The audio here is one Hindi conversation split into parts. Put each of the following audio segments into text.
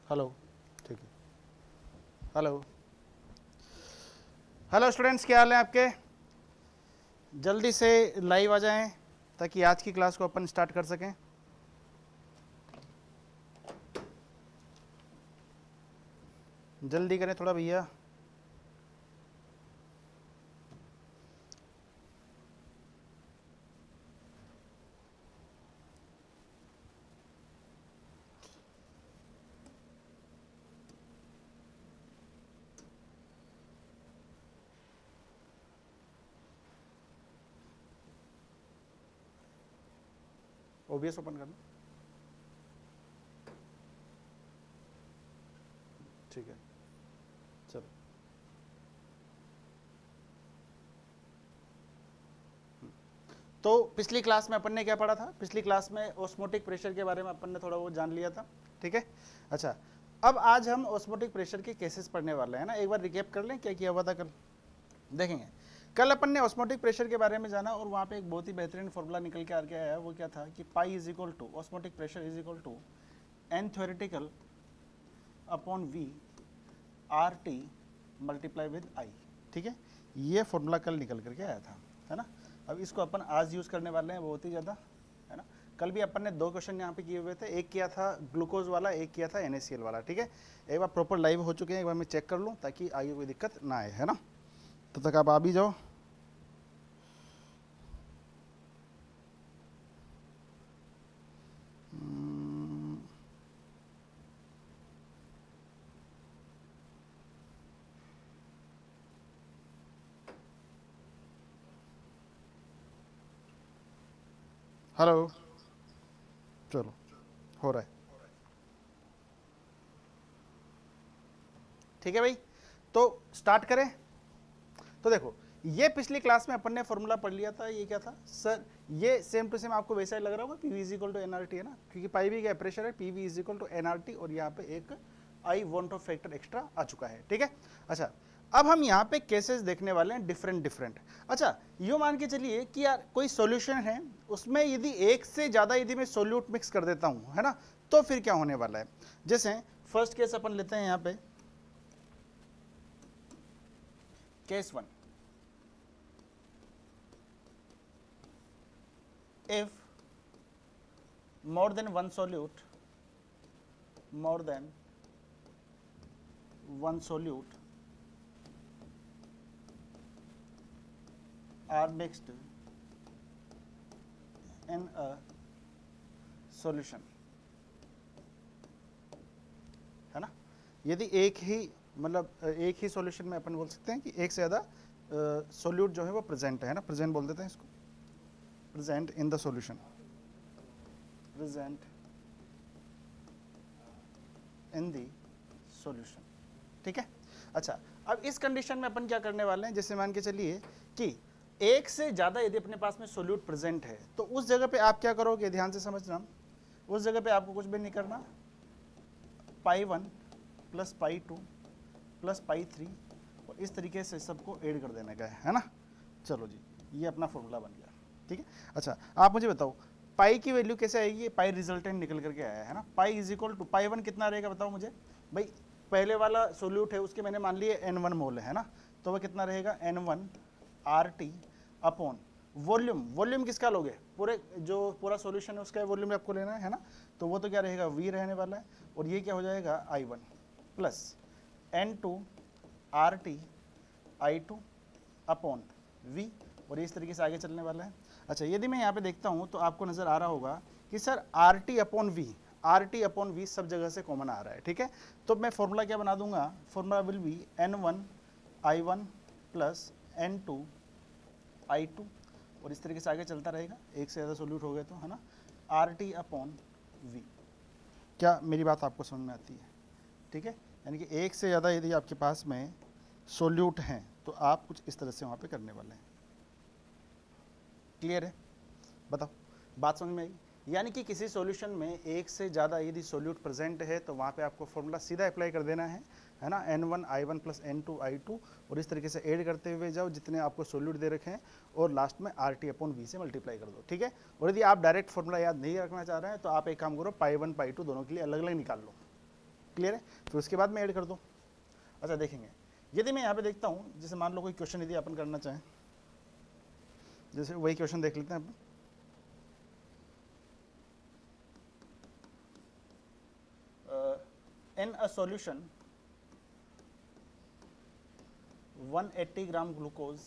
हेलो, ठीक है। हेलो हेलो स्टूडेंट्स, क्या हाल है आपके? जल्दी से लाइव आ जाएं ताकि आज की क्लास को अपन स्टार्ट कर सकें। जल्दी करें थोड़ा भैया। ओबीएस ओपन कर लो। ठीक है, चलो। तो पिछली क्लास में अपन ने क्या पढ़ा था? पिछली क्लास में ऑस्मोटिक प्रेशर के बारे में अपन ने थोड़ा वो जान लिया था, ठीक है। अच्छा, अब आज हम ऑस्मोटिक प्रेशर के केसेस पढ़ने वाले हैं ना। एक बार रिकैप कर लें क्या किया हुआ था कल। देखेंगे, कल अपन ने ऑस्मोटिक प्रेशर के बारे में जाना और वहाँ पे एक बहुत ही बेहतरीन फॉर्मूला निकल के आ गया है। वो क्या था कि pi is equal to osmotic pressure is equal to N theoretical upon V R T multiply with I, ठीक है। ये फॉर्मूला कल निकल करके आया था, है ना। अब इसको अपन आज यूज़ करने वाले हैं बहुत ही ज़्यादा, है ना। कल भी अपन ने दो क्वेश्चन यहाँ पे किए हुए थे, एक किया था ग्लूकोज वाला, एक किया था NaCl वाला, ठीक है। एक बार प्रॉपर लाइव हो चुके हैं, एक बार मैं चेक कर लूँ ताकि आगे कोई दिक्कत ना आए, है ना। तब तक आप आ भी जाओ। हेलो, चलो, हो रहा है, ठीक है भाई। तो स्टार्ट करें। तो देखो, ये पिछली क्लास में अपन ने फॉर्मूला पढ़ लिया था। ये क्या था सर? ये सेम टू सेम आपको वैसा ही लग रहा होगा, PV is equal to NRT, है ना, क्योंकि पाई भी क्या प्रेशर है, PV is equal to NRT, और यहाँ पे एक I van't Hoff factor extra आ चुका है, ठीक है। अच्छा, अब हम यहाँ पे केसेस देखने वाले हैं डिफरेंट डिफरेंट। अच्छा, यूँ मान के चलिए कि यार कोई सॉल्यूशन है, उसमें यदि एक से ज़्यादा यदि मैं सोल्यूट मिक्स कर देता हूँ, है ना, तो फिर क्या होने वाला है। जैसे फर्स्ट केस अपन लेते हैं यहाँ पे, case 1। if more than one solute are mixed in a solution, है ना। यदि एक ही मतलब एक ही सॉल्यूशन में अपन बोल सकते हैं कि एक से ज़्यादा सोल्यूट जो है वो प्रेजेंट है ना, प्रेजेंट बोल देते हैं इसको, present in the solution, present in the solution, ठीक है। अच्छा, अब इस कंडीशन में अपन क्या करने वाले हैं, जैसे मान के चलिए कि एक से ज़्यादा यदि अपने पास में सोल्यूट प्रेजेंट है, तो उस जगह पे आप क्या करोगे, ध्यान से समझना। उस जगह पे आपको कुछ भी नहीं करना, पाई 1 प्लस पाई 2 प्लस पाई 3, और इस तरीके से सबको ऐड कर देने का है ना। चलो जी, ये अपना फॉर्मूला बन गया, ठीक है। अच्छा, आप मुझे बताओ पाई की वैल्यू कैसे आएगी? पाई रिजल्टेंट निकल करके आया है ना। Pi is equal to pi 1 कितना रहेगा बताओ मुझे भाई। पहले वाला सोल्यूट है उसके मैंने मान लिए N1 मोल है ना, तो वह कितना रहेगा N1 RT upon volume. Volume किसका लोगे? पूरे जो पूरा सॉल्यूशन है उसका वॉल्यूम आपको लेना है ना, तो वो तो क्या रहेगा V रहने वाला है, और ये क्या हो जाएगा I1 plus N2 RT I2 upon V, और इस तरीके से आगे चलने वाला है। अच्छा, यदि मैं यहाँ पे देखता हूँ तो आपको नज़र आ रहा होगा कि sir RT upon V, RT upon V सब जगह से कॉमन आ रहा है, ठीक है। तो मैं फॉर्मूला क्या बना दूंगा, formula will be N1 I1 plus N2 I2, और इस तरीके से आगे चलता रहेगा, एक से ज़्यादा सोल्यूट हो गए तो, है ना, RT अपॉन V। क्या मेरी बात आपको समझ में आती है? ठीक है, यानी कि एक से ज़्यादा यदि आपके पास में सोल्यूट हैं तो आप कुछ इस तरह से वहाँ पे करने वाले हैं। क्लियर है? बताओ, बात समझ में आई? यानी कि किसी सॉल्यूशन में एक से ज़्यादा यदि सोल्यूट प्रेजेंट है तो वहाँ पे आपको फॉर्मूला सीधा अप्लाई कर देना है ना, N1 I1 plus N2 I2, और इस तरीके से ऐड करते हुए जाओ जितने आपको सोल्यूट दे रखे हैं, और लास्ट में RT अपॉन V से मल्टीप्लाई कर दो, ठीक है। और यदि आप डायरेक्ट फॉर्मूला याद नहीं रखना चाह रहे हैं तो आप एक काम करो, पाई 1 पाई 2 दोनों के लिए अलग अलग निकाल लो, क्लियर है? फिर उसके बाद मैं ऐड कर दूँ। अच्छा देखेंगे, यदि मैं यहाँ पे देखता हूँ, जैसे मान लो कोई क्वेश्चन यदि अपन करना चाहें, जैसे वही क्वेश्चन देख लेते हैं अपन। In a solution 180 gram glucose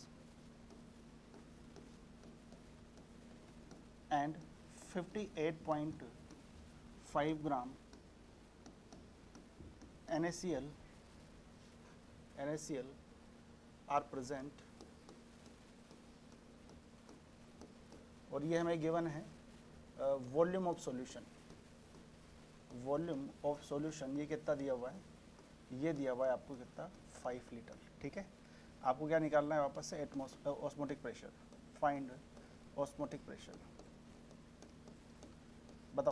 and 58.5 gram NaCl are present, और ये हमें गिवन है volume of solution. Volume of solution ये कितना दिया हुआ है, ये दिया हुआ है आपको कितना, 5 लीटर। ठीक है, आपको क्या निकालना है वापस से, osmotic pressure, find osmotic pressure. बताओ,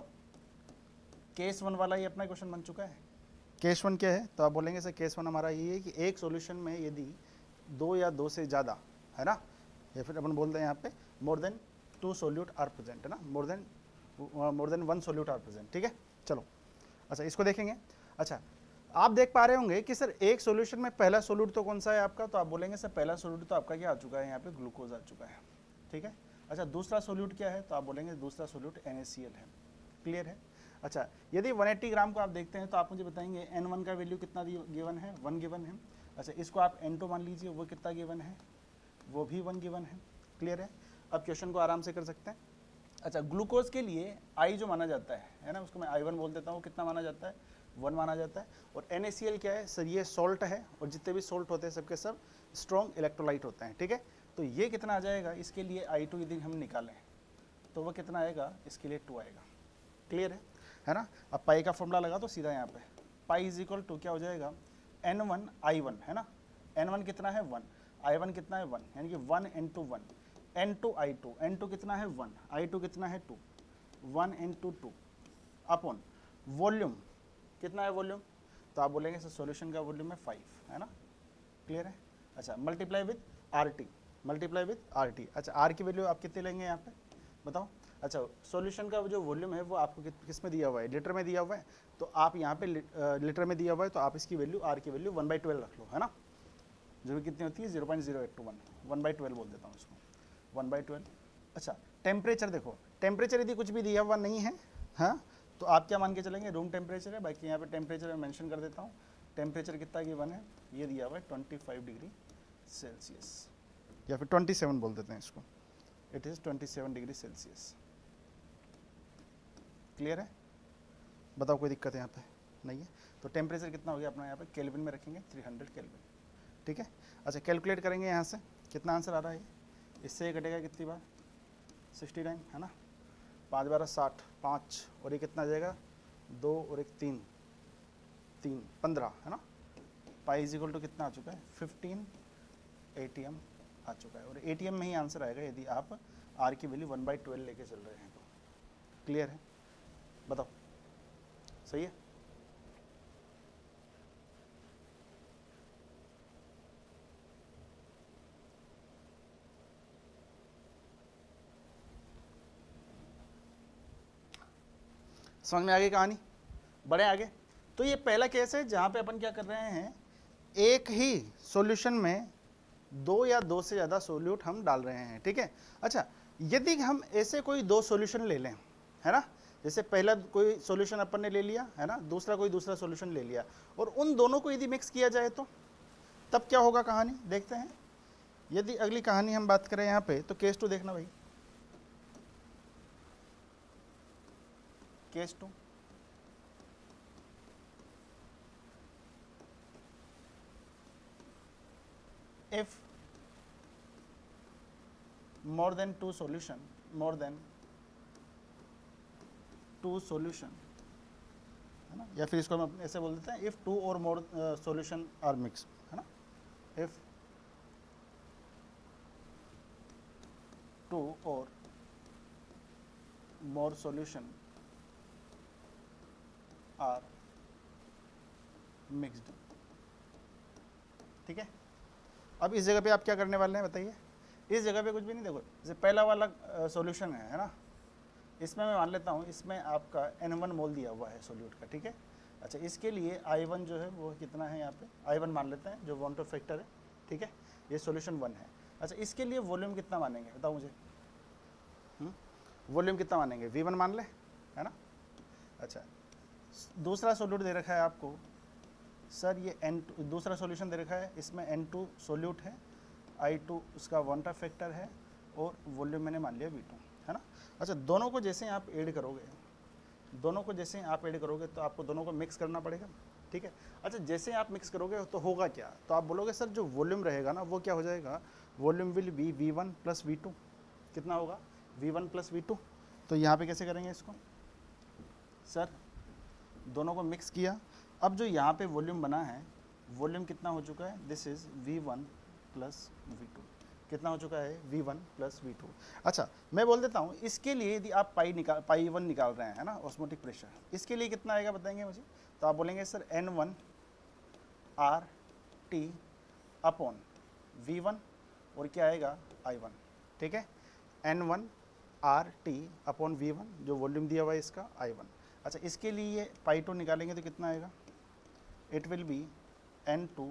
केस 1 वाला ये अपना क्वेश्चन बन चुका है। केस 1 क्या है, तो आप बोलेंगे सर केस 1 हमारा ये है कि एक सॉल्यूशन में यदि 2 या 2 से ज़्यादा, है ना, या फिर अपन बोलते हैं यहाँ पे more than 2 solute are present, है ना, more than 1 solute are present. ठीक है, चलो अच्छा इसको देखेंगे। अच्छा आप देख पा रहे होंगे कि सर एक सॉल्यूशन में पहला सोल्यूट तो कौन सा है आपका, तो आप बोलेंगे सर पहला सोल्यूट तो आपका क्या आ चुका है, यहाँ पे ग्लूकोज आ चुका है। ठीक है, अच्छा दूसरा सोल्यूट क्या है, तो आप बोलेंगे दूसरा सोल्यूट NaCl है। क्लियर है? अच्छा यदि 180 ग्राम को आप देखते हैं तो आप मुझे बताएंगे N1 का वैल्यू कितना गिवन है, 1 गिवन है। अच्छा इसको आप N2 मान लीजिए, वो कितना गिवन है, वो भी 1 गिवन है। क्लियर है? अब क्वेश्चन को आराम से कर सकते हैं। अच्छा ग्लूकोज के लिए I जो माना जाता है ना, उसको मैं I1 बोल देता हूँ, कितना माना जाता है, 1 माना जाता है। और NaCl क्या है सर, ये सॉल्ट है, और जितने भी सॉल्ट होते हैं सबके सब स्ट्रॉन्ग इलेक्ट्रोलाइट होते हैं। ठीक है, तो ये कितना आ जाएगा, इसके लिए I2 यदि हम निकालें तो वह कितना आएगा, इसके लिए 2 आएगा। क्लियर है ना? अब पाई का फॉर्मूला लगा तो सीधा यहाँ पे पाई इज इक्वल टू क्या हो जाएगा, N1 I1, है ना, N1 कितना है 1, I1 कितना है 1, यानी कि 1 into 1, N2 I2, N2 कितना है 1, I2 कितना है 2, 1 into 2 अपॉन वॉल्यूम कितना है वॉल्यूम, तो आप बोलेंगे सर सॉल्यूशन का वॉल्यूम है 5, है ना। क्लियर है? अच्छा multiply with RT, multiply with RT। अच्छा R की वैल्यू आप कितने लेंगे यहाँ पे बताओ। अच्छा सॉल्यूशन का जो वॉल्यूम है वो आपको किस में दिया हुआ है, लीटर में दिया हुआ है, तो आप यहाँ पे लीटर में दिया हुआ है, तो आप इसकी वैल्यू R की वैल्यू 1/12 रख लो, है ना, जो भी कितनी होती है 0.0821, 1/12 बोल देता हूँ इसको, 1/12। अच्छा टेम्परेचर देखो, टेम्परेचर यदि कुछ भी दिया हुआ नहीं है, हाँ, तो आप क्या मान के चलेंगे, रूम टेम्परेचर है, बाकी यहाँ पे टेम्परेचर मैं मेंशन कर देता हूँ। टेम्परेचर कितना गिवन है, ये दिया हुआ है 25 डिग्री सेल्सियस, या फिर 27 बोल देते हैं इसको, it is 27 degree Celsius. Clear है? बताओ कोई दिक्कत है यहाँ पे नहीं है? तो टेम्परेचर कितना हो गया अपना, यहाँ पे केल्विन में रखेंगे, 300 केल्विन। ठीक है, अच्छा कैलकुलेट करेंगे यहाँ से, कितना आंसर आ रहा है, इससे ये कटेगा कितनी बार, 69, है ना, 5 12 60, 5 और ये कितना आ जाएगा, 2 और 1 3, 15, है ना। पाई इज इक्वल टू कितना आ चुका है, 15 ATM आ चुका है, और ATM में ही आंसर आएगा यदि आप R की वैल्यू 1/12 लेके चल रहे हैं तो। क्लियर है? बताओ सही है? समझ में आ गई कहानी? बड़े आगे। तो ये पहला केस है जहाँ पे अपन क्या कर रहे हैं, एक ही सॉल्यूशन में 2 या 2 से ज़्यादा सोल्यूट हम डाल रहे हैं। ठीक है, अच्छा यदि हम ऐसे कोई 2 सॉल्यूशन ले लें, है ना, जैसे पहला कोई सॉल्यूशन अपन ने ले लिया, है ना, दूसरा कोई दूसरा सॉल्यूशन ले लिया, और उन दोनों को यदि मिक्स किया जाए तो तब क्या होगा कहानी, देखते हैं। यदि अगली कहानी हम बात करें यहाँ पे, तो केस 2 देखना भाई, case 2, if more than 2 solution, more than 2 solution, है ना, या फिर इसको हम ऐसे बोल देते हैं, if 2 or more solution are mixed, है ना, if 2 or more solution are mixed। ठीक है, अब इस जगह पे आप क्या करने वाले हैं बताइए। इस जगह पे कुछ भी नहीं, देखो जैसे पहला वाला सॉल्यूशन है ना, इसमें मैं मान लेता हूँ, इसमें आपका N1 मोल दिया हुआ है सोल्यूट का। ठीक है, अच्छा, इसके लिए I1 जो है वो कितना है यहाँ पे, I1 मान लेते हैं जो वन टू फैक्टर है, ठीक है, ये सॉल्यूशन 1 है। अच्छा, इसके लिए वॉल्यूम कितना मानेंगे बताओ मुझे, वॉल्यूम कितना मानेंगे, V1 मान ले, है ना। अच्छा, दूसरा सोल्यूट दे रखा है आपको सर, ये N2 दूसरा सॉल्यूशन दे रखा है, इसमें N2 सोल्यूट है, I2 उसका वन टू फैक्टर है, और वॉल्यूम मैंने मान लिया V2, है ना। अच्छा, दोनों को जैसे आप ऐड करोगे, दोनों को जैसे आप ऐड करोगे तो आपको दोनों को मिक्स करना पड़ेगा, ठीक है। अच्छा, जैसे आप मिक्स करोगे तो होगा क्या, तो आप बोलोगे सर जो वॉल्यूम रहेगा ना वो क्या हो जाएगा, volume will be V1 plus V2, कितना होगा V1 प्लस V2। तो यहाँ पे कैसे करेंगे इसको सर, दोनों को मिक्स किया, अब जो यहाँ पे वॉल्यूम बना है, वॉल्यूम कितना हो चुका है, this is V1 plus V2, कितना हो चुका है V1 प्लस V2। अच्छा, मैं बोल देता हूँ इसके लिए यदि आप पाई 1 निकाल रहे हैं, है ना, ऑस्मोटिक प्रेशर, इसके लिए कितना आएगा बताएंगे मुझे, तो आप बोलेंगे sir N1 RT upon V1 और क्या आएगा I1, ठीक है, N1 RT अपॉन V1 जो वॉल्यूम दिया हुआ है इसका I1। अच्छा, इसके लिए पाई 2 निकालेंगे तो कितना आएगा, it will be N2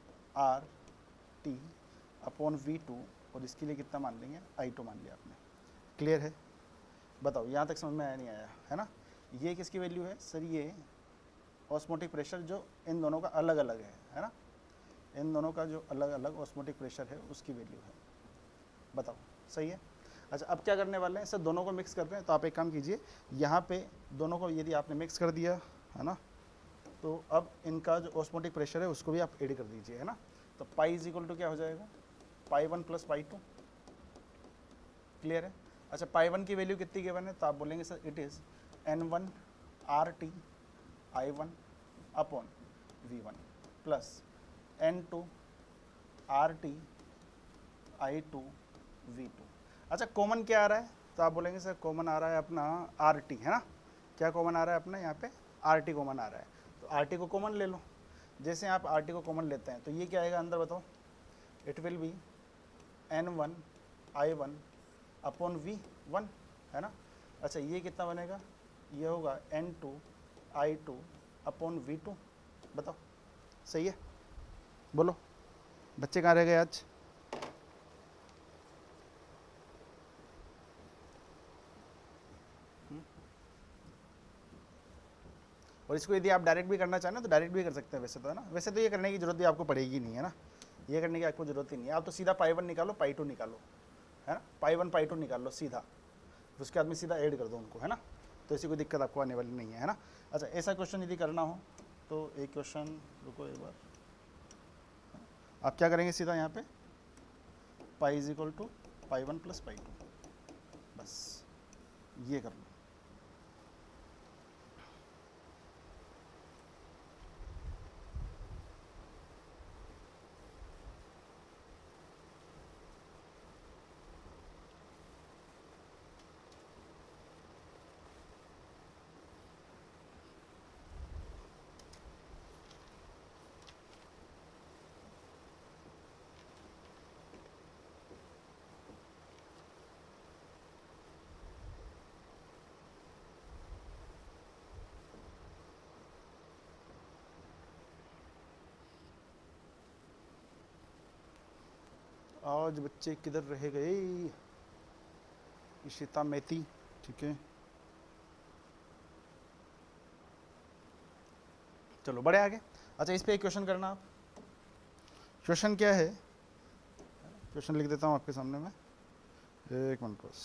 RT upon V2 और इसके लिए कितना मान लेंगे I2 मान लिया आपने। क्लियर है, बताओ यहाँ तक समझ में आया नहीं आया, है ना। ये किसकी वैल्यू है सर, ये ऑस्मोटिक प्रेशर जो इन दोनों का अलग अलग है ना, इन दोनों का जो अलग अलग ऑस्मोटिक प्रेशर है उसकी वैल्यू है, बताओ सही है। अच्छा, अब क्या करने वाले हैं सर, दोनों को मिक्स कर रहे हैं, तो आप एक काम कीजिए, यहाँ पे दोनों को यदि आपने मिक्स कर दिया है ना, तो अब इनका जो ऑस्मोटिक प्रेशर है उसको भी आप ऐड कर दीजिए, है ना। तो पाई इज इक्वल टू क्या हो जाएगा, पाई 1 प्लस पाई 2, क्लियर है। अच्छा, पाई 1 की वैल्यू कितनी गिवन है, तो आप बोलेंगे sir it is N1 RT I1 upon V1 plus N2 RT I2 V2। अच्छा, कॉमन क्या आ रहा है, तो आप बोलेंगे सर कॉमन आ रहा है अपना RT, है ना, क्या कॉमन आ रहा है अपना यहाँ पे RT कॉमन आ रहा है, तो RT को कॉमन ले लो। जैसे आप RT को कॉमन लेते हैं तो ये क्या आएगा अंदर बताओ, it will B N1 I1 upon V1, है ना। अच्छा, ये कितना बनेगा, ये होगा N2 I2 अपॉन V2, बताओ सही है, बोलो बच्चे कहाँ रह गए आज। और इसको यदि आप डायरेक्ट भी करना चाहें ना तो डायरेक्ट भी कर सकते हैं वैसे तो, है ना। वैसे तो ये करने की जरूरत भी आपको पड़ेगी नहीं, है ना, ये करने की आपको जरूरत ही नहीं है, आप तो सीधा पाई 1 निकालो पाई 2 निकालो, है ना, पाई 1 पाई 2 निकाल लो सीधा, उसके बाद में सीधा ऐड कर दो उनको, है ना, तो ऐसी कोई दिक्कत आपको आने वाली नहीं है ना। अच्छा, ऐसा क्वेश्चन यदि करना हो तो एक क्वेश्चन, रुको एक बार, आप क्या करेंगे सीधा यहाँ पे pi is equal to pi 1 plus pi 2, बस ये कर लो। आज बच्चे किधर रह गए, इशिता मेथी, ठीक है, चलो बड़े आगे। अच्छा, इस पे एक क्वेश्चन करना आप, क्वेश्चन क्या है, क्वेश्चन लिख देता हूँ आपके सामने में, एक मिनट बस।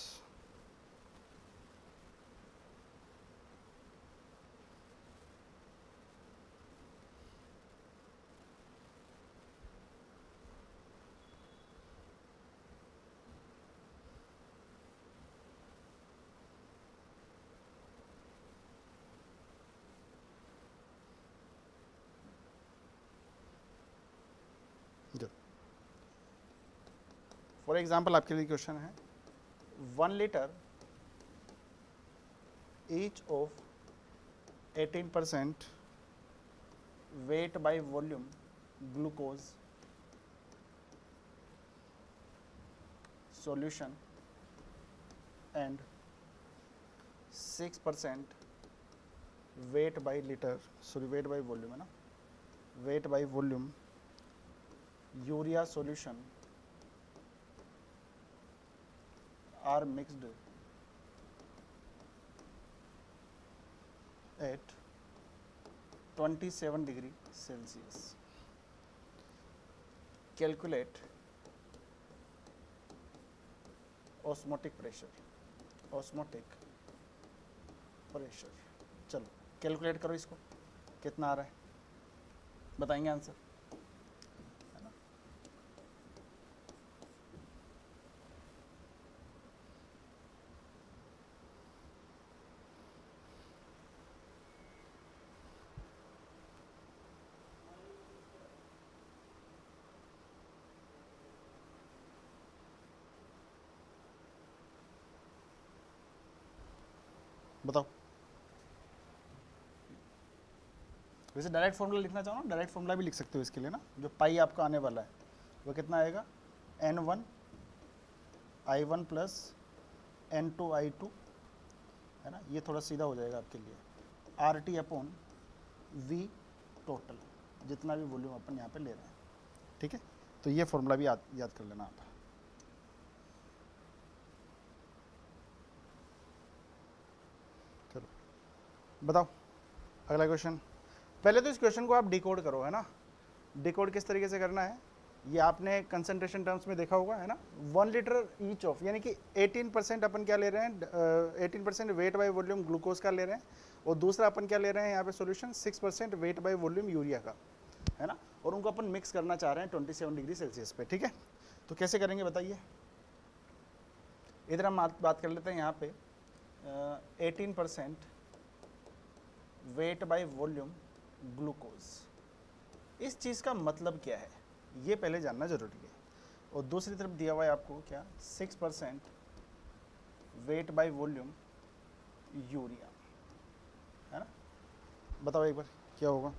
फॉर एग्जाम्पल आपके लिए क्वेश्चन है, 1 litre each of 18% weight by volume glucose solution and 6% weight by litre, sorry weight by volume है ना, weight by volume urea solution are mixed at 27 degree Celsius. Calculate osmotic pressure. Osmotic pressure. चलो कैलकुलेट करो इसको, कितना आ रहा है बताएंगे आंसर, है ना। बताओ, वैसे डायरेक्ट फॉर्मूला लिखना चाहो ना, डायरेक्ट फॉर्मूला भी लिख सकते हो इसके लिए ना, जो पाई आपका आने वाला है वो कितना आएगा, N1 I1 plus N2 I2, है ना, ये थोड़ा सीधा हो जाएगा आपके लिए, RT अपॉन V टोटल, जितना भी वॉल्यूम अपन यहाँ पे ले रहे हैं, ठीक है। तो ये फॉर्मूला भी याद कर लेना आप। चलो बताओ अगला क्वेश्चन। पहले तो इस क्वेश्चन को आप डिकोड करो, है ना। डिकोड किस तरीके से करना है, ये आपने कंसंट्रेशन टर्म्स में देखा होगा, है ना। 1 लीटर ईच ऑफ, यानी कि 18% अपन क्या ले रहे हैं, 18% वेट बाय वॉल्यूम ग्लूकोज का ले रहे हैं, और दूसरा अपन क्या ले रहे हैं यहाँ पे solution 6% weight by volume urea का, है ना। और उनको अपन मिक्स करना चाह रहे हैं 27 डिग्री सेल्सियस पे, ठीक है। तो कैसे करेंगे बताइए, इधर हम बात कर लेते हैं यहाँ पे 18% वेट बाय वॉल्यूम ग्लूकोज, इस चीज़ का मतलब क्या है ये पहले जानना जरूरी है। और दूसरी तरफ दिया हुआ है आपको क्या, 6% वेट बाय वॉल्यूम यूरिया, है ना। बताओ एक बार क्या होगा।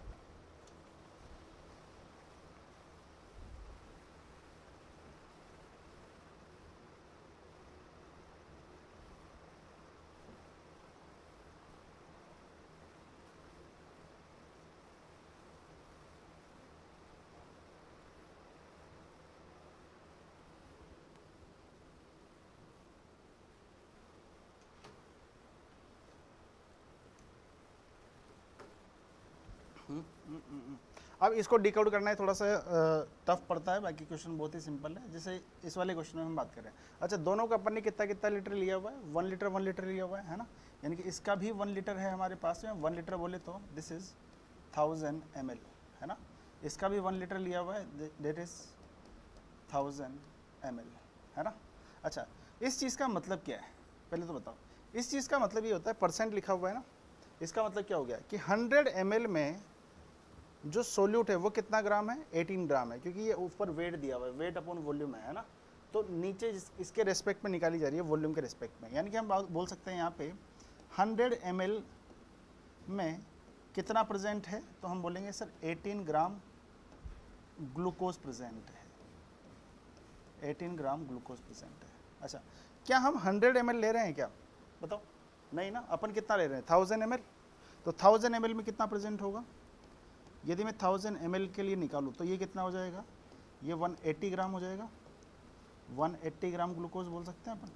अब इसको डिकोड करना है, थोड़ा सा टफ पड़ता है, बाकी क्वेश्चन बहुत ही सिंपल है। जैसे इस वाले क्वेश्चन में हम बात करें, अच्छा दोनों का अपन ने कितना कितना लीटर लिया हुआ है, 1 लीटर लिया हुआ है ना। यानी कि इसका भी 1 लीटर है हमारे पास में, 1 लीटर बोले तो दिस इज 1000 ml, है ना। इसका भी 1 लीटर लिया हुआ है, डेट इज 1000 ml, है ना। अच्छा इस चीज़ का मतलब क्या है पहले तो बताओ। इस चीज़ का मतलब ये होता है, परसेंट लिखा हुआ है ना, इसका मतलब क्या हो गया कि 100 ml में जो सोल्यूट है वो कितना ग्राम है, 18 ग्राम है, क्योंकि ये ऊपर वेट दिया हुआ है, वेट अपॉन वॉल्यूम है ना। तो नीचे इसके रेस्पेक्ट में निकाली जा रही है, वॉल्यूम के रेस्पेक्ट में। यानी कि हम बोल सकते हैं यहाँ पे 100 ml में कितना प्रेजेंट है, तो हम बोलेंगे सर 18 ग्राम ग्लूकोज प्रेजेंट है, 18 ग्राम ग्लूकोज प्रेजेंट है। अच्छा क्या हम 100 ml ले रहे हैं क्या, बताओ, नहीं ना। अपन कितना ले रहे हैं, 1000 ml। तो 1000 ml में कितना प्रेजेंट होगा, यदि मैं 1000 ml के लिए निकालूँ तो ये कितना हो जाएगा, ये 180 ग्राम हो जाएगा, 180 ग्राम ग्लूकोज बोल सकते हैं अपन,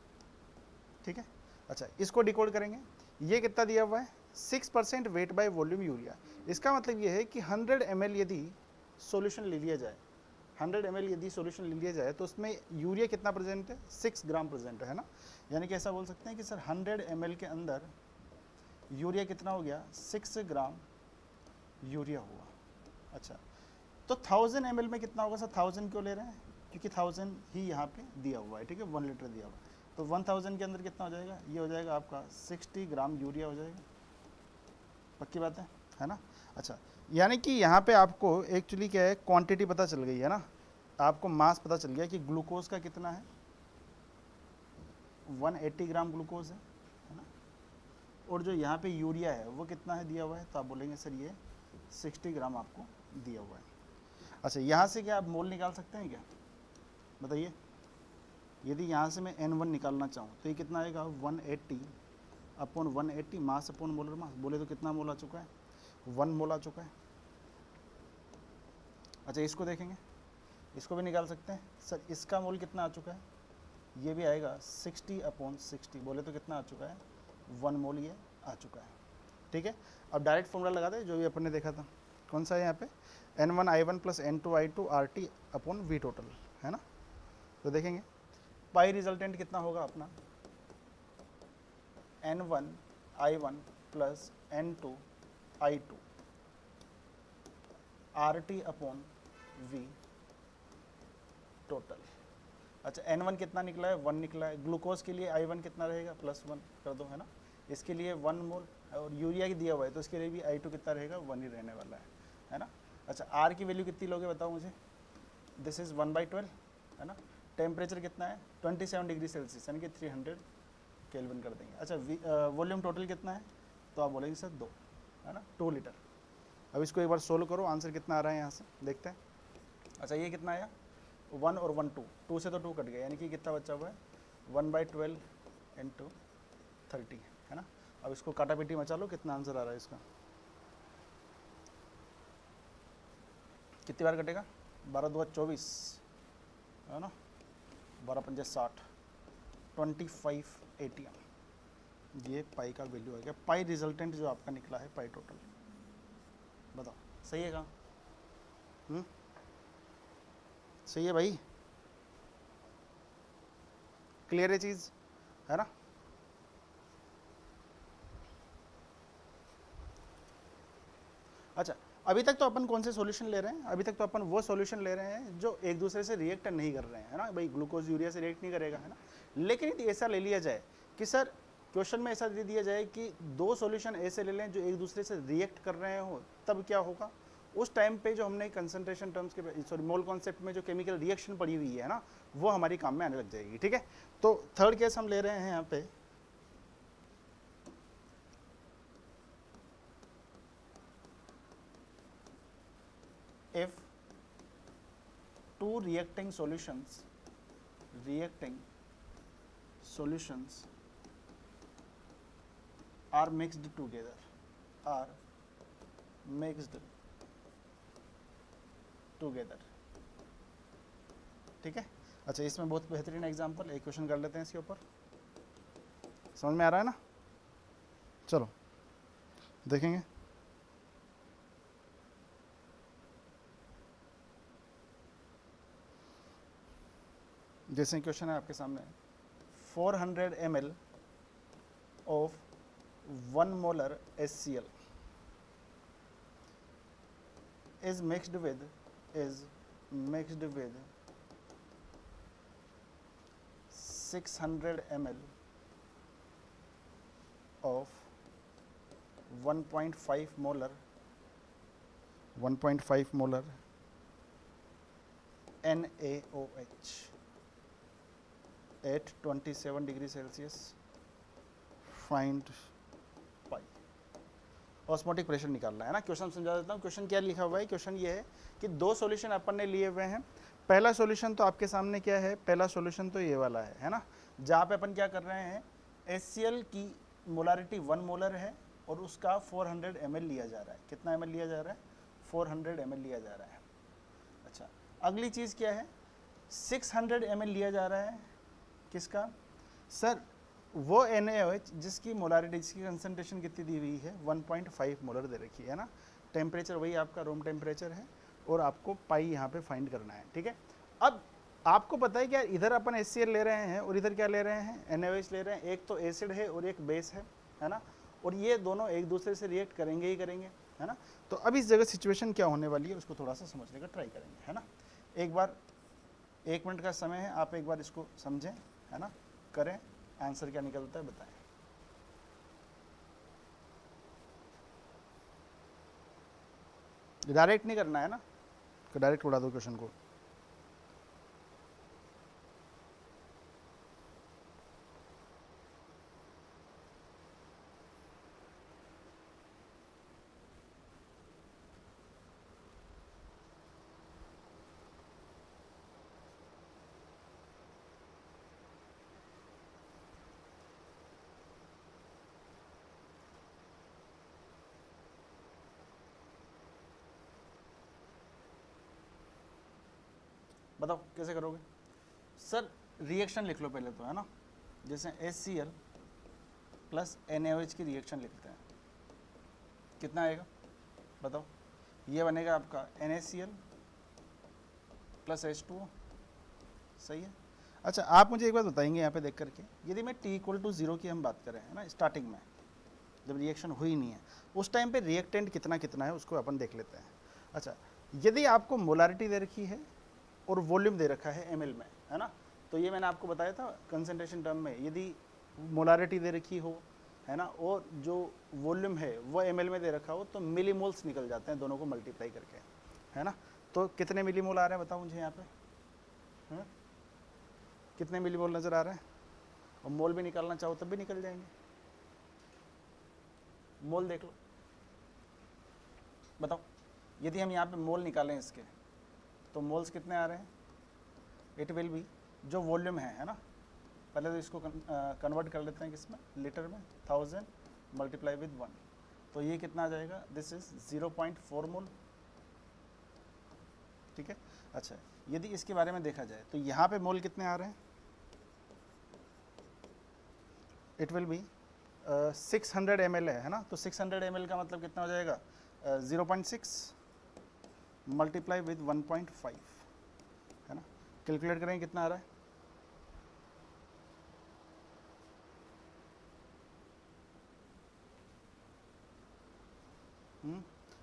ठीक है। अच्छा इसको डिकोड करेंगे, ये कितना दिया हुआ है, 6% वेट बाय वॉल्यूम यूरिया। इसका मतलब ये है कि 100 ml यदि सॉल्यूशन ले लिया जाए, 100 ml यदि सॉल्यूशन ले लिया जाए तो उसमें यूरिया कितना प्रेजेंट है, 6 ग्राम प्रेजेंट है ना। यानी कि ऐसा बोल सकते हैं कि सर 100 ml के अंदर यूरिया कितना हो गया, 6 ग्राम यूरिया हुआ। अच्छा तो 1000 ml में कितना होगा सर, 1000 क्यों ले रहे हैं, क्योंकि 1000 ही यहाँ पे दिया हुआ है, ठीक है, 1 लीटर दिया हुआ है। तो 1000 के अंदर कितना हो जाएगा, ये हो जाएगा आपका 60 ग्राम यूरिया हो जाएगा, पक्की बात है ना। अच्छा यानी कि यहाँ पे आपको एक्चुअली क्या है, क्वांटिटी पता चल गई है ना, आपको मास पता चल गया कि ग्लूकोज का कितना है, 180 ग्राम ग्लूकोज है ना। और जो यहाँ पे यूरिया है वो कितना है दिया हुआ है, तो आप बोलेंगे सर ये 60 ग्राम आपको दिया हुआ है। अच्छा यहाँ से क्या आप मोल निकाल सकते हैं क्या, बताइए। यदि यहाँ से मैं N1 निकालना चाहूँ तो ये कितना आएगा, 180 upon 180 mass upon molar mass, बोले तो कितना मोल आ चुका है, 1 मोल आ चुका है। अच्छा इसको देखेंगे, इसको भी निकाल सकते हैं सर, इसका मोल कितना आ चुका है, ये भी आएगा 60 अपॉन 60, बोले तो कितना आ चुका है, 1 मोल ये आ चुका है। ठीक है, अब डायरेक्ट फॉर्मूला लगा दे जो भी अपन ने देखा था, कौन सा है यहाँ पे, N1I1 plus N2I2 RT upon V total, है ना। तो देखेंगे पाई रिजल्टेंट कितना होगा अपना, N1I1 plus N2I2 RT upon V total. अच्छा N1 कितना निकला है, 1 निकला है। ग्लूकोज के लिए I1 कितना रहेगा, +1 कर दो, है ना। इसके लिए 1 मोल, और यूरिया की दिया हुआ है तो इसके लिए भी I2 कितना रहेगा, 1 ही रहने वाला है ना। अच्छा R की वैल्यू कितनी लोगे बताओ मुझे, दिस इज़ 1/12, है ना। टेम्परेचर कितना है 27 डिग्री सेल्सियस, यानी कि 300 केल्विन कर देंगे। अच्छा वॉल्यूम टोटल कितना है, तो आप बोलेंगे सर 2, है ना, 2 लीटर। अब इसको एक बार सोल्व करो, आंसर कितना आ रहा है यहाँ से देखते हैं। अच्छा ये कितना आया, 1 और 1 2 से तो 2 कट गया, यानी कि कितना बचा हुआ है, 1/12 × 30, है ना। अब इसको काटा पीटी मचा लो, कितना आंसर आ रहा है इसका, कितनी बार कटेगा, 12 2 24, है ना, 12 5 60, 25 ATM, ये पाई का वैल्यू है। क्या पाई रिजल्टेंट जो आपका निकला है, पाई टोटल, बताओ सही है कहाँ, सही है भाई, क्लियर है चीज़, है ना। अच्छा अभी तक तो अपन कौन से सॉल्यूशन ले रहे हैं, अभी तक तो अपन वो सॉल्यूशन ले रहे हैं जो एक दूसरे से रिएक्ट नहीं कर रहे हैं, है ना। भाई ग्लूकोज यूरिया से रिएक्ट नहीं करेगा, है ना। लेकिन यदि ऐसा ले लिया जाए कि सर क्वेश्चन में ऐसा दे दिया जाए कि 2 सॉल्यूशन ऐसे ले लें जो एक दूसरे से रिएक्ट कर रहे हो, तब क्या होगा। उस टाइम पे जो हमने कंसंट्रेशन टर्म्स के, सॉरी मोल कॉन्सेप्ट में जो केमिकल रिएक्शन पड़ी हुई है ना, वो हमारी काम में आने लग जाएगी। ठीक है, तो थर्ड केस हम ले रहे हैं यहाँ पे, if 2 reacting solutions are mixed together, ठीक है। अच्छा इसमें बहुत बेहतरीन एग्जांपल, एक क्वेश्चन कर लेते हैं इसके ऊपर, समझ में आ रहा है ना। चलो देखेंगे, जैसे क्वेश्चन है आपके सामने, 400 ml of 1 molar HCl is mixed with 600 ml of 1.5 molar NaOH at 27 degree Celsius, find pi. Osmotic pressure निकालना है ना। क्वेश्चन समझा देता हूँ, क्वेश्चन क्या लिखा हुआ है, क्वेश्चन ये है कि 2 सॉल्यूशन अपन ने लिए हुए हैं। पहला सॉल्यूशन तो आपके सामने क्या है, पहला सॉल्यूशन तो ये वाला है ना, जहाँ पे अपन क्या कर रहे हैं, HCl की मोलारिटी 1 मोलर है और उसका 400 ml लिया जा रहा है। कितना ml लिया जा रहा है, 400 ml लिया जा रहा है। अच्छा अगली चीज़ क्या है, 600 ml लिया जा रहा है, किसका सर, वो NaOH जिसकी मोलारिटी, जिसकी कंसंट्रेशन कितनी दी हुई है, 1.5 मोलर दे रखी है ना। टेम्परेचर वही आपका रूम टेम्परेचर है, और आपको पाई यहाँ पे फाइंड करना है। ठीक है, अब आपको पता है क्या, इधर अपन HCl ले रहे हैं और इधर क्या ले रहे हैं, NaOH ले रहे हैं। एक तो एसिड है और एक बेस है ना, और ये दोनों एक दूसरे से रिएक्ट करेंगे ही करेंगे, है ना। तो अब इस जगह सिचुएशन क्या होने वाली है उसको थोड़ा सा समझने का ट्राई करेंगे, है ना। एक बार 1 मिनट का समय है, आप एक बार इसको समझें, है ना, करें, आंसर क्या निकलता है बताएं। डायरेक्ट नहीं करना है ना, तो डायरेक्ट उड़ा दो क्वेश्चन को। बताओ कैसे करोगे? सर रिएक्शन लिख लो पहले तो, है ना, जैसे HCl प्लस NaOH की रिएक्शन लिखते हैं, कितना आएगा बताओ? ये बनेगा आपका NaCl प्लस H2O, सही है। अच्छा आप मुझे एक बात बताएंगे यहाँ पे देख करके, यदि मैं t=0 की हम बात करें, है ना, स्टार्टिंग में जब रिएक्शन हुई नहीं है उस टाइम पे रिएक्टेंट कितना कितना है उसको अपन देख लेते हैं। अच्छा यदि आपको मोलारिटी दे रखी है और वॉल्यूम दे रखा है ml में, है ना, तो ये मैंने आपको बताया था कंसंट्रेशन टर्म में, यदि मोलारिटी दे रखी हो, है ना, और जो वॉल्यूम है वो ml में दे रखा हो तो मिलीमोल्स निकल जाते हैं दोनों को मल्टीप्लाई करके, है ना। तो कितने मिलीमोल आ रहे हैं बताओ मुझे यहाँ पे, है? कितने मिलीमोल नज़र आ रहे हैं? और मोल भी निकालना चाहो तब भी निकल जाएंगे, मोल देख लो, बताओ यदि हम यहाँ पे मोल निकालें इसके तो मोल्स कितने आ रहे हैं? इट विल बी जो वॉल्यूम है ना, पहले तो इसको कन्वर्ट कर लेते हैं किसमें, लीटर में, 1000 मल्टीप्लाई विद 1, तो ये कितना आ जाएगा? दिस इज 0.4 मोल, ठीक है। अच्छा यदि इसके बारे में देखा जाए तो यहाँ पे मोल कितने आ रहे हैं? इट विल बी 600 ml है ना, तो 600 ml का मतलब कितना हो जाएगा? 0.6 मल्टीप्लाई विद 1.5, है ना, कैलकुलेट करेंगे कितना आ रहा है? हम्म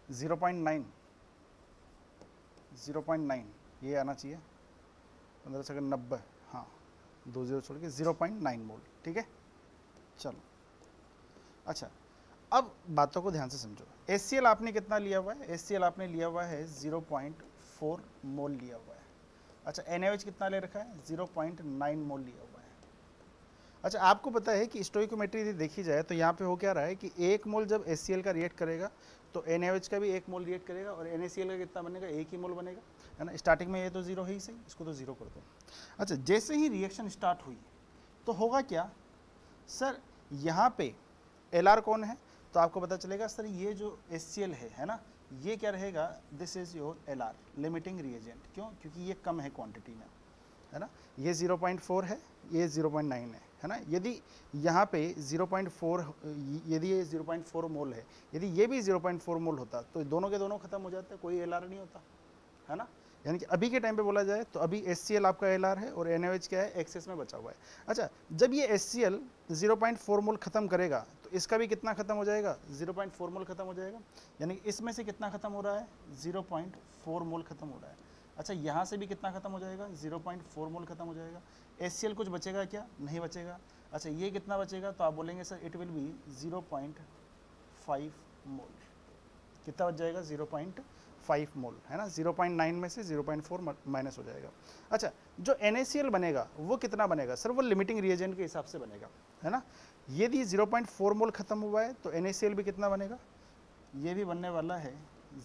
0.9 ये आना चाहिए, 15 सेकंड 90, हाँ 2 0 छोड़ के 0.9 मोल, ठीक है। चलो अच्छा अब बातों को ध्यान से समझो। HCl आपने कितना लिया हुआ है? HCl आपने लिया हुआ है 0.4 मोल लिया हुआ है। अच्छा NaOH कितना ले रखा है? 0.9 मोल लिया हुआ है। अच्छा आपको पता है कि स्टोइकोमेट्री यदि देखी जाए तो यहाँ पे हो क्या रहा है कि 1 मोल जब HCl का रिएक्ट करेगा तो NaOH का भी 1 मोल रिएक्ट करेगा और NaCl का कितना बनेगा? 1 ही मोल बनेगा, है ना। स्टार्टिंग में ये तो 0 है ही सही, इसको तो 0 कर दो। अच्छा जैसे ही रिएक्शन स्टार्ट हुई तो होगा क्या सर, यहाँ पे LR कौन है? तो आपको पता चलेगा सर ये जो HCl है ना, ये क्या रहेगा? This is your LR limiting reagent. क्यों? क्योंकि ये कम है क्वांटिटी में, है ना। ये 0.4 है, ये 0.9 है ना। यदि यहाँ पे 0.4, यदि ये 0.4 मोल है, यदि ये भी 0.4 मोल होता तो दोनों के दोनों खत्म हो जाते, कोई LR नहीं होता, है ना। यानी कि अभी के टाइम पे बोला जाए तो अभी HCl आपका LR है और NaOH क्या है? एक्सेस में बचा हुआ है। अच्छा जब ये HCl 0.4 मोल खत्म करेगा तो इसका भी कितना खत्म हो जाएगा? 0.4 मोल खत्म हो जाएगा, यानी इसमें से कितना खत्म हो रहा है? 0.4 मोल खत्म हो रहा है। अच्छा यहाँ से भी कितना खत्म हो जाएगा? 0.4 मोल खत्म हो जाएगा। HCl कुछ बचेगा क्या? नहीं बचेगा। अच्छा ये कितना बचेगा? तो आप बोलेंगे sir it will be 0.5 mole. कितना बच जाएगा? 0.5 मोल, है ना। 0.9 में से 0.4 माइनस हो जाएगा। अच्छा जो NaCl बनेगा वो कितना बनेगा? सर वो लिमिटिंग रिएजेंट के हिसाब से बनेगा, है ना। यदि 0.4 मोल खत्म हुआ है तो NaCl भी कितना बनेगा? ये भी बनने वाला है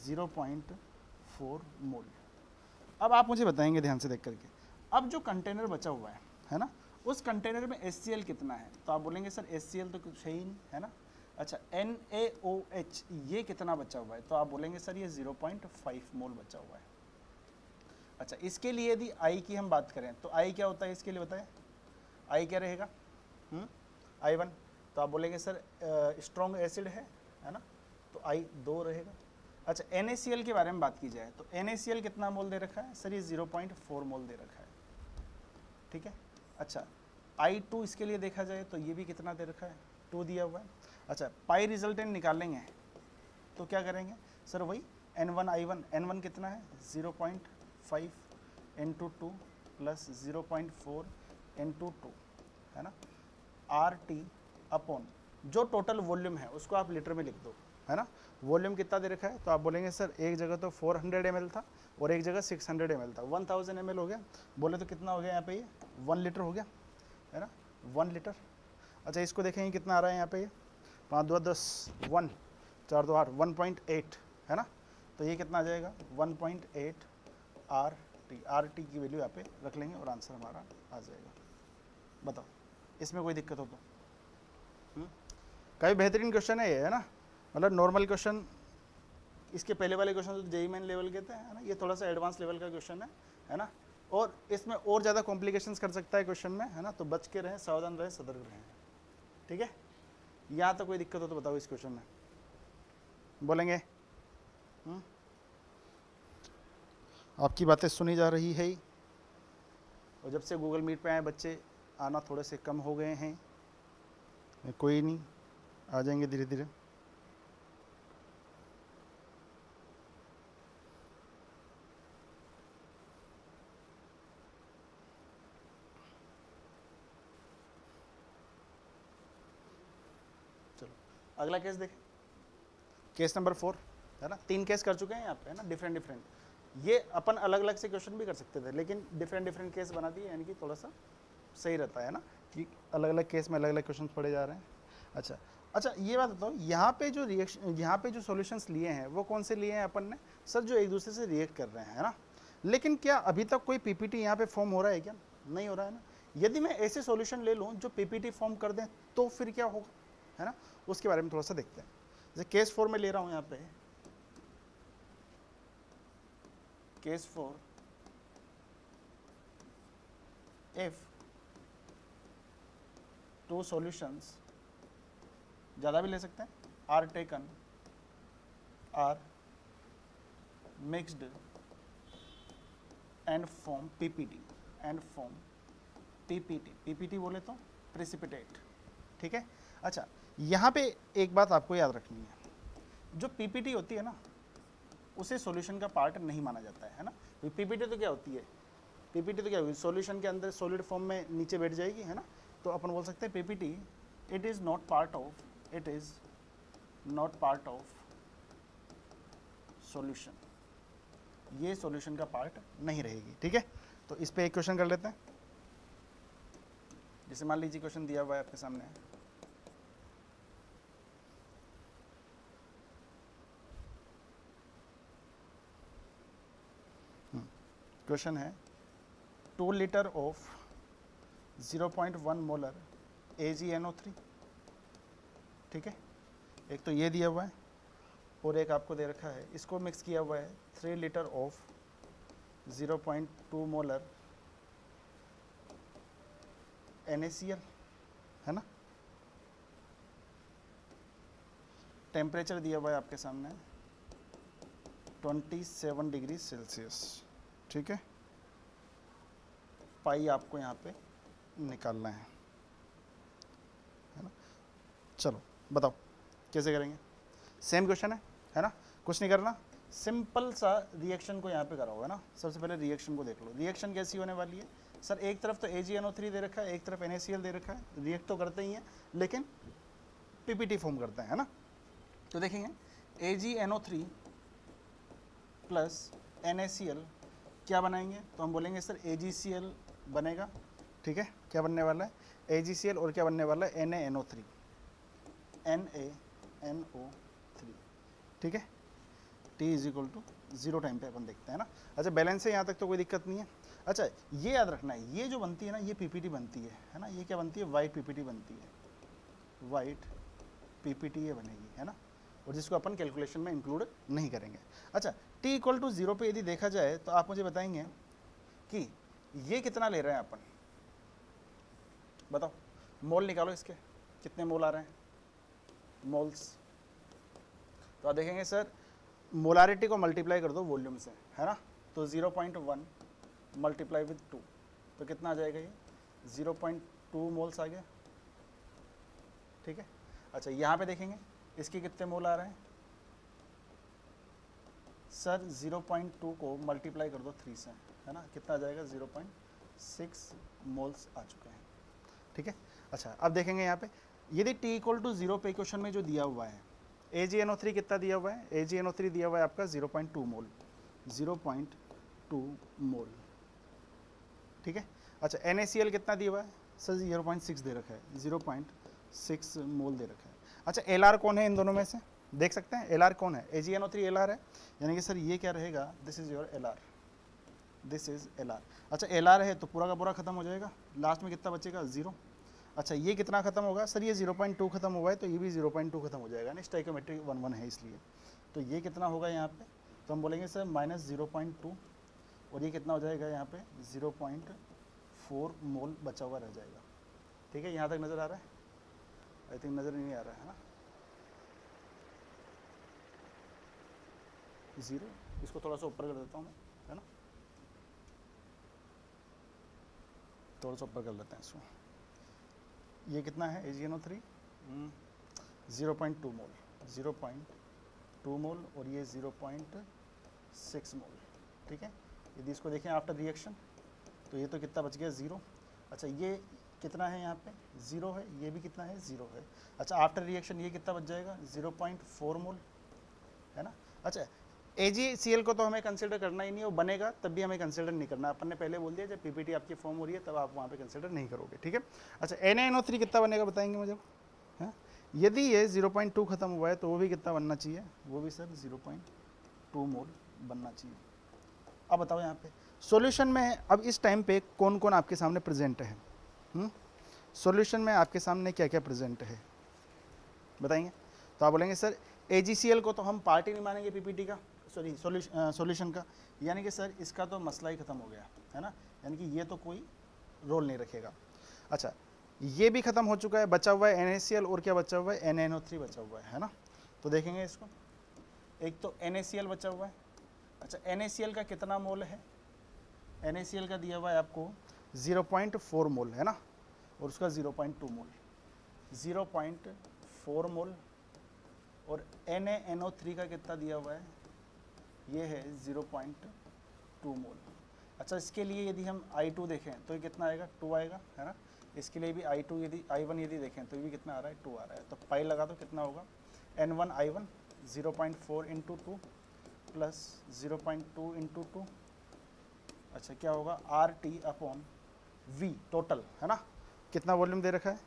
0.4 मोल। अब आप मुझे बताएंगे ध्यान से देख करके, अब जो कंटेनर बचा हुआ है ना, उस कंटेनर में HCl कितना है? तो आप बोलेंगे सर HCl तो कुछ है ही नहीं, है ना। अच्छा NaOH ये कितना बचा हुआ है? तो आप बोलेंगे सर ये 0.5 मोल बचा हुआ है। अच्छा इसके लिए यदि I की हम बात करें तो I क्या होता है इसके लिए बताएं? I क्या रहेगा? I1। तो आप बोलेंगे सर स्ट्रॉन्ग एसिड है ना, तो I 2 रहेगा। अच्छा NaCl के बारे में बात की जाए तो NaCl कितना मोल दे रखा है? सर ये 0.4 मोल दे रखा है, ठीक है। अच्छा I2 इसके लिए देखा जाए तो ये भी कितना दे रखा है? 2 दिया हुआ है। अच्छा पाई रिजल्टेंट निकालेंगे तो क्या करेंगे? सर वही N1 I1, N1 कितना है? 0.5 into 2 प्लस 0.4 into 2, है ना, RT अपॉन जो टोटल वॉल्यूम है उसको आप लीटर में लिख दो, है ना। वॉल्यूम कितना दे रखा है? तो आप बोलेंगे सर एक जगह तो 400 ml था और एक जगह 600 ml था, 1000 ml हो गया। बोले तो कितना हो गया यहाँ पे? ये 1 लीटर हो गया, है ना, 1 लीटर। अच्छा इसको देखेंगे कितना आ रहा है यहाँ पे? ये 5 2 10, 1 4 2 8, 1.8, है ना। तो ये कितना आ जाएगा? 1.8 RT की वैल्यू यहाँ पे रख लेंगे और आंसर हमारा आ जाएगा। बताओ इसमें कोई दिक्कत हो तो? काफ़ी बेहतरीन क्वेश्चन है ये, है ना। मतलब नॉर्मल क्वेश्चन, इसके पहले वाले क्वेश्चन तो JEE मेन लेवल के थे, है ना। ये थोड़ा सा एडवांस लेवल का क्वेश्चन है ना। और इसमें और ज़्यादा कॉम्प्लिकेशंस कर सकता है क्वेश्चन में, है ना, तो बच के रहें, सावधान रहें, सतर्क रहें, ठीक है। यहाँ तो कोई दिक्कत हो तो बताओ इस क्वेश्चन में, बोलेंगे? आपकी बातें सुनी जा रही है, और जब से गूगल मीट पे आए बच्चे आना थोड़े से कम हो गए हैं, कोई नहीं, आ जाएंगे धीरे धीरे। चलो अगला केस देखें, केस नंबर 4, है ना। 3 केस कर चुके हैं यहाँ पे, है ना, डिफरेंट डिफरेंट। ये अपन अलग अलग से क्वेश्चन भी कर सकते थे, लेकिन डिफरेंट डिफरेंट केस बना दिए, यानी कि थोड़ा सा सही रहता है ना, कि अलग अलग केस में अलग अलग क्वेश्चन पढ़े जा रहे हैं। अच्छा ये बात बताओ, यहाँ पे जो रिएक्शन, यहाँ पे जो सॉल्यूशंस लिए हैं वो कौन से लिए हैं अपन ने? सर जो एक दूसरे से रिएक्ट कर रहे हैं, है ना। लेकिन क्या अभी तक कोई पीपीटी यहाँ पे फॉर्म हो रहा है क्या? नहीं हो रहा है ना। यदि मैं ऐसे सॉल्यूशन ले लूँ जो पीपीटी फॉर्म कर दें तो फिर क्या होगा, है ना, उसके बारे में थोड़ा सा देखते हैं। जैसे केस 4 में ले रहा हूँ यहाँ पे, केस 4, if 2 solutions, ज़्यादा भी ले सकते हैं, are taken, are mixed and form PPT, and form PPT. PPT बोले तो प्रेसिपिटेट, ठीक है। अच्छा यहाँ पे एक बात आपको याद रखनी है, जो पीपीटी होती है ना उसे सॉल्यूशन का पार्ट नहीं माना जाता है ना। पीपीटी तो क्या होती है, पीपीटी तो क्या होगी, सॉल्यूशन के अंदर सॉलिड फॉर्म में नीचे बैठ जाएगी, है ना। तो अपन बोल सकते हैं PPT it is not part of, it is not part of solution, ये सॉल्यूशन का पार्ट नहीं रहेगी, ठीक है। तो इस पे एक क्वेश्चन कर लेते हैं। जैसे मान लीजिए क्वेश्चन दिया हुआ है आपके सामने, क्वेश्चन है 2 लीटर ऑफ 0.1 मोलर AgNO3, ठीक है। एक तो ये दिया हुआ है और एक आपको दे रखा है, इसको मिक्स किया हुआ है 3 लीटर ऑफ 0.2 मोलर NaCl, है ना। टेम्परेचर दिया हुआ है आपके सामने 27 डिग्री सेल्सियस, ठीक है। पाई आपको यहाँ पे निकालना है ना। चलो बताओ कैसे करेंगे। सेम क्वेश्चन है ना, कुछ नहीं करना, सिंपल सा रिएक्शन को यहाँ पे करा होगा ना। सबसे पहले रिएक्शन को देख लो, रिएक्शन कैसी होने वाली है। सर एक तरफ तो AgNO3 दे रखा है, एक तरफ NaCl दे रखा है, रिएक्ट तो करते ही हैं लेकिन पीपीटी फॉर्म करते हैं ना। तो देखेंगे AgNO3 प्लस NaCl क्या बनाएंगे, तो हम बोलेंगे सर AgCl बनेगा, ठीक है। क्या बनने वाला है AgCl, और क्या बनने वाला है NaNO3, NaNO3, ठीक है। T is equal to 0 time पे अपन देखते हैं ना। अच्छा बैलेंस है यहाँ तक तो कोई दिक्कत नहीं है। अच्छा ये याद रखना है, ये जो बनती है ना ये पीपीटी बनती है ना। ये क्या बनती है, वाइट पीपीटी बनती है, वाइट पीपीटी ये बनेगी, है ना, और जिसको अपन कैलकुलेशन में इंक्लूड नहीं करेंगे। अच्छा T इक्वल टू 0 पे यदि देखा जाए तो आप मुझे बताएंगे कि ये कितना ले रहे हैं अपन, बताओ मोल निकालो इसके, कितने मोल आ रहे हैं, मोल्स। तो आप देखेंगे सर मोलारिटी को मल्टीप्लाई कर दो वॉल्यूम से, है ना, तो 0.1 मल्टीप्लाई विद 2 तो कितना आ जाएगा, ये 0.2 मोल्स आ गया, ठीक है। अच्छा यहाँ पे देखेंगे इसके कितने मोल आ रहे हैं, सर 0.2 को मल्टीप्लाई कर दो 3 से, है ना, कितना आ जाएगा 0.6 मोल्स आ चुके हैं, ठीक है। अच्छा अब देखेंगे यहाँ पे यदि T इक्वल टू 0 पे क्वेश्चन में जो दिया हुआ है AgNO3 कितना दिया हुआ है, AgNO3 दिया हुआ है आपका 0.2 मोल, 0.2 मोल, ठीक है। अच्छा NaCl कितना दिया हुआ है, सर 0.6 दे रखा है, 0.6 मोल दे रखा है। अच्छा LR कौन है इन दोनों में से, देख सकते हैं LR कौन है, AgNO3 LR है, यानी कि सर ये क्या रहेगा, this is your LR, this is LR। अच्छा LR है तो पूरा का पूरा खत्म हो जाएगा, लास्ट में कितना बचेगा 0। अच्छा ये कितना खत्म होगा, सर ये 0.2 खत्म हुआ है तो ये भी 0.2 खत्म हो जाएगा ना, स्टोइकियोमेट्रिक 1 1 है इसलिए, तो ये कितना होगा यहाँ पे, तो हम बोलेंगे सर -0.2 और ये कितना हो जाएगा यहाँ पे 0.4 मोल बचा हुआ रह जाएगा। ठीक है, यहाँ तक नज़र आ रहा है? आई थिंक नज़र नहीं आ रहा है ना। 0, इसको थोड़ा सा ऊपर कर देता हूँ मैं, है ना, थोड़ा सा ऊपर कर लेते हैं इसको। ये कितना है AgNO3? 0.2 मोल, 0.2 मोल और ये 0.6 मोल। ठीक है, यदि इसको देखें आफ्टर रिएक्शन तो ये तो कितना बच गया 0। अच्छा ये कितना है यहाँ पे 0 है, ये भी कितना है 0 है। अच्छा आफ्टर रिएक्शन ये कितना बच जाएगा 0.4 मोल, है ना। अच्छा AgCl को तो हमें कंसिडर करना ही नहीं, वो बनेगा तब भी हमें कंसिडर नहीं करना। अपन ने पहले बोल दिया जब पीपीटी आपकी फॉर्म हो रही है तब आप वहाँ पे कंसिडर नहीं करोगे। ठीक है, अच्छा NaNO3 कितना बनेगा बताएंगे मुझे, है? यदि ये 0.2 खत्म हुआ है तो वो भी कितना बनना चाहिए, वो भी सर 0.2 मोल बनना चाहिए। अब बताओ यहाँ पे सॉल्यूशन में अब इस टाइम पे कौन कौन आपके सामने प्रेजेंट है? सॉल्यूशन में आपके सामने क्या क्या प्रेजेंट है बताएंगे? तो आप बोलेंगे सर AgCl को तो हम पार्ट ही नहीं मानेंगे पीपीटी का, सॉरी सॉल्यूशन का, यानी कि सर इसका तो मसला ही खत्म हो गया, है ना, यानी कि ये तो कोई रोल नहीं रखेगा। अच्छा ये भी खत्म हो चुका है, बचा हुआ है NaCl और क्या बचा हुआ है NaNO3 बचा हुआ है ना। तो देखेंगे इसको, एक तो NaCl बचा हुआ है। अच्छा NaCl का कितना मोल है? NaCl का दिया हुआ है आपको 0.4 मोल, है ना, और उसका 0.2 मोल, 0.4 मोल। और NaNO3 का कितना दिया हुआ है? ये है 0.2 मोल। अच्छा इसके लिए यदि हम I2 देखें तो ये कितना आएगा 2 आएगा, है ना। इसके लिए भी I2 यदि I1 यदि देखें तो ये भी कितना आ रहा है 2 आ रहा है। तो पाई लगा तो कितना होगा N1 I1 0.4 into 2 plus 0.2 into 2। अच्छा क्या होगा RT अपॉन V टोटल, है ना। कितना वॉल्यूम दे रखा है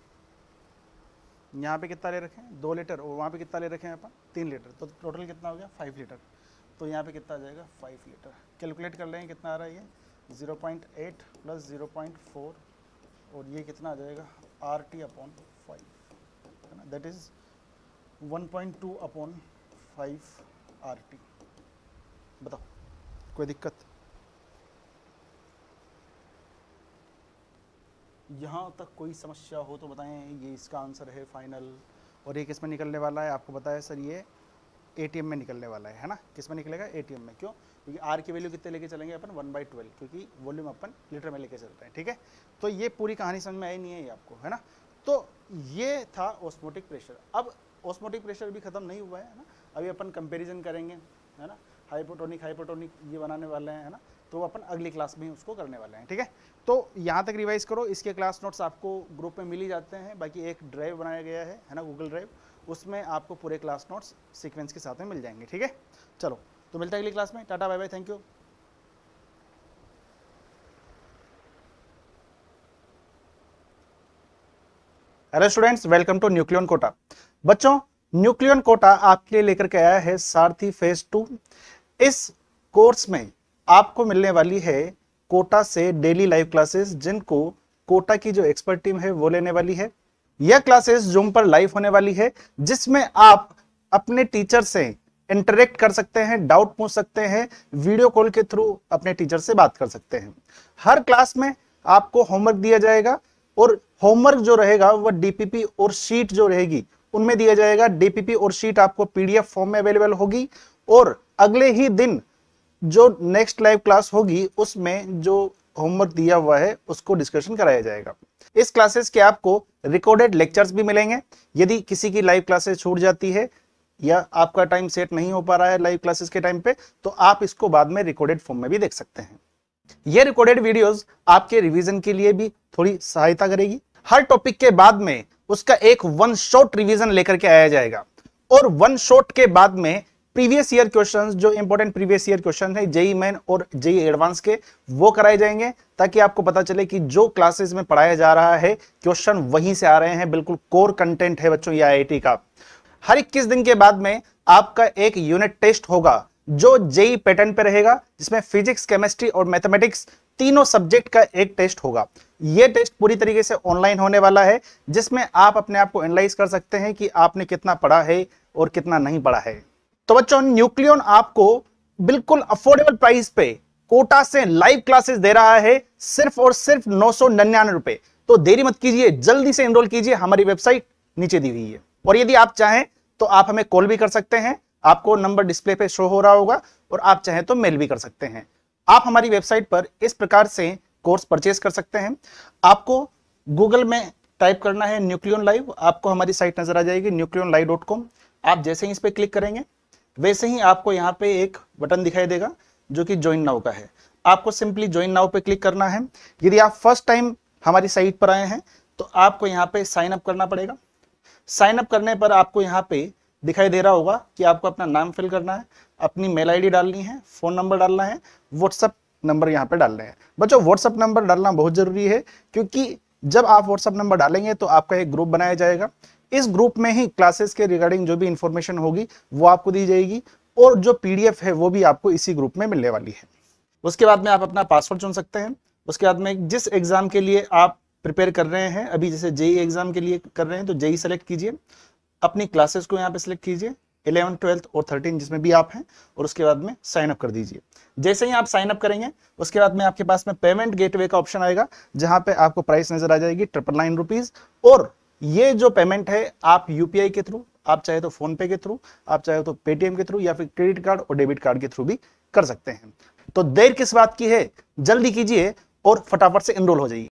यहाँ पे, कितना ले रखे हैं 2 लीटर और वहाँ पे कितना ले रखे हैं अपन 3 लीटर, तो टोटल कितना हो गया 5 लीटर। तो यहाँ पे कितना आ जाएगा 5 लीटर। कैलकुलेट कर लेंगे कितना आ रहा है ये 0.8 प्लस 0.4 और ये कितना आ जाएगा RT अपॉन 5, है ना, दैट इज़ 1.2 अपॉन 5 RT। बताओ कोई दिक्कत? यहाँ तक कोई समस्या हो तो बताएं। ये इसका आंसर है फाइनल। और ये किस में निकलने वाला है आपको बताया सर, ये ATM में निकलने वाला है ना। किस में निकलेगा ATM में, क्यों? क्योंकि R की वैल्यू कितने लेके चलेंगे अपन 1/12, क्योंकि वॉल्यूम अपन लीटर में लेके चल रहे हैं। ठीक है, तो ये पूरी कहानी समझ में आई नहीं है ये आपको, है ना। तो ये था ऑस्मोटिक प्रेशर। अब ऑस्मोटिक प्रेशर भी खत्म नहीं हुआ है ना, अभी अपन कंपेरिजन करेंगे, है ना, हाइपोटोनिक ये बनाने वाले हैं, है ना। तो अपन अगली क्लास में उसको करने वाले हैं। ठीक है, तो यहाँ तक रिवाइज करो। इसके क्लास नोट्स आपको ग्रुप में मिल ही जाते हैं। बाकी एक ड्राइव बनाया गया है ना, गूगल ड्राइव, उसमें आपको पूरे क्लास नोट्स सीक्वेंस के साथ में मिल जाएंगे। ठीक है, चलो तो मिलते हैं अगली क्लास में। Tata bye bye, thank you. Hello students, welcome to Nucleon Kota. बच्चों न्यूक्लियन कोटा आपके लिए लेकर के आया है सारथी फेज 2। इस कोर्स में आपको मिलने वाली है कोटा से डेली लाइव क्लासेस, जिनको कोटा की जो एक्सपर्ट टीम है वो लेने वाली है। यह क्लासेस जूम पर लाइव होने वाली है, जिसमें आप अपने टीचर से इंटरेक्ट कर सकते हैं, डाउट पूछ सकते हैं, वीडियो कॉल के थ्रू अपने टीचर से बात कर सकते हैं। हर क्लास में आपको होमवर्क दिया जाएगा और होमवर्क जो रहेगा वह डीपीपी और शीट जो रहेगी उनमें दिया जाएगा। डीपीपी और शीट आपको पीडीएफ फॉर्म में अवेलेबल होगी और अगले ही दिन जो नेक्स्ट लाइव क्लास होगी उसमें जो होमवर्क दिया हुआ है उसको डिस्कशन कराया जाएगा। इस क्लासेस के आपको रिकॉर्डेड लेक्चर्स भी मिलेंगे। यदि किसी की लाइव क्लासेस छूट जाती है या आपका टाइम सेट नहीं हो पा रहा है लाइव क्लासेस के टाइम पे, तो आप इसको बाद में रिकॉर्डेड फॉर्म में भी देख सकते हैं। ये रिकॉर्डेड वीडियोस आपके रिवीजन के लिए भी थोड़ी सहायता करेगी। हर टॉपिक के बाद में उसका एक 1 शॉट रिवीजन लेकर के आया जाएगा और 1 शॉट के बाद में प्रीवियस ईयर क्वेश्चंस, जो इंपॉर्टेंट प्रीवियस ईयर क्वेश्चन है जेईई मेन और जेईई एडवांस के, वो कराए जाएंगे, ताकि आपको पता चले कि जो क्लासेस में पढ़ाया जा रहा है क्वेश्चन वहीं से आ रहे हैं। बिल्कुल कोर कंटेंट है बच्चों ये आईआईटी का। हर 21 दिन के बाद में आपका एक यूनिट टेस्ट होगा जो जेईई पैटर्न पे रहेगा, जिसमें फिजिक्स, केमिस्ट्री और मैथमेटिक्स तीनों सब्जेक्ट का एक टेस्ट होगा। यह टेस्ट पूरी तरीके से ऑनलाइन होने वाला है, जिसमें आप अपने आप को एनालाइज कर सकते हैं कि आपने कितना पढ़ा है और कितना नहीं पढ़ा है। तो बच्चों न्यूक्लियन आपको बिल्कुल अफोर्डेबल प्राइस पे कोटा से लाइव क्लासेस दे रहा है सिर्फ और सिर्फ 999 रुपए। तो देरी मत कीजिए, जल्दी से एनरोल कीजिए, हमारी वेबसाइट नीचे दी हुई है। और यदि आप चाहें तो आप हमें कॉल भी कर सकते हैं, आपको नंबर डिस्प्ले पे शो हो रहा होगा, और आप चाहें तो मेल भी कर सकते हैं। आप हमारी वेबसाइट पर इस प्रकार से कोर्स परचेज कर सकते हैं। आपको गूगल में टाइप करना है न्यूक्लियन लाइव, आपको हमारी साइट नजर आ जाएगी nucleonlive.com। आप जैसे ही इस पर क्लिक करेंगे वैसे ही आपको यहाँ पे एक बटन दिखाई देगा जो कि ज्वाइन नाउ का है। आपको सिंपली ज्वाइन नाउ पे क्लिक करना है। यदि आप फर्स्ट टाइम हमारी साइट पर आए हैं तो आपको यहाँ पे साइन अप करना पड़ेगा। साइन अप करने पर आपको यहाँ पे दिखाई दे रहा होगा कि आपको अपना नाम फिल करना है, अपनी मेल आईडी डालनी है, फोन नंबर डालना है, व्हाट्सएप नंबर यहाँ पे डालने हैं। बच्चों व्हाट्सएप नंबर डालना बहुत जरूरी है, क्योंकि जब आप व्हाट्सएप नंबर डालेंगे तो आपका एक ग्रुप बनाया जाएगा। इस ग्रुप में ही क्लासेस के रिगार्डिंग जो भी इंफॉर्मेशन होगी वो आपको दी जाएगी, और जो पीडीएफ है वो भी आपको इसी ग्रुप में मिलने वाली है। उसके बाद में आप अपना पासवर्ड चुन सकते हैं। उसके बाद में जिस एग्जाम के लिए आप प्रिपेयर कर रहे हैं, अभी जैसे जेई एग्जाम के लिए कर रहे हैं तो जेई सेलेक्ट कीजिए, अपनी क्लासेस को यहाँ पे सिलेक्ट कीजिए 11th 12th और 13 जिसमें भी आप हैं, और उसके बाद में साइन अप कर दीजिए। जैसे ही आप साइन अप करेंगे उसके बाद में आपके पास में पेमेंट गेटवे का ऑप्शन आएगा, जहां पे आपको प्राइस नजर आ जाएगी 999 रुपीज। और ये जो पेमेंट है आप यूपीआई के थ्रू, आप चाहे तो फोन पे के थ्रू, आप चाहे तो पेटीएम के थ्रू, या फिर क्रेडिट कार्ड और डेबिट कार्ड के थ्रू भी कर सकते हैं। तो देर किस बात की है, जल्दी कीजिए और फटाफट से एनरोल हो जाइए।